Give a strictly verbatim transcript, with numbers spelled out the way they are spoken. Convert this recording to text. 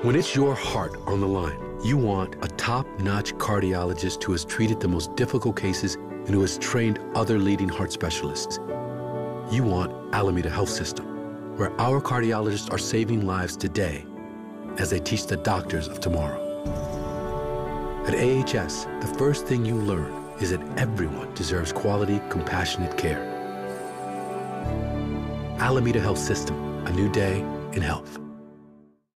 When it's your heart on the line, you want a top-notch cardiologist who has treated the most difficult cases and who has trained other leading heart specialists. You want Alameda Health System, where our cardiologists are saving lives today as they teach the doctors of tomorrow. At A H S, the first thing you learn is that everyone deserves quality, compassionate care. Alameda Health System, a new day in health.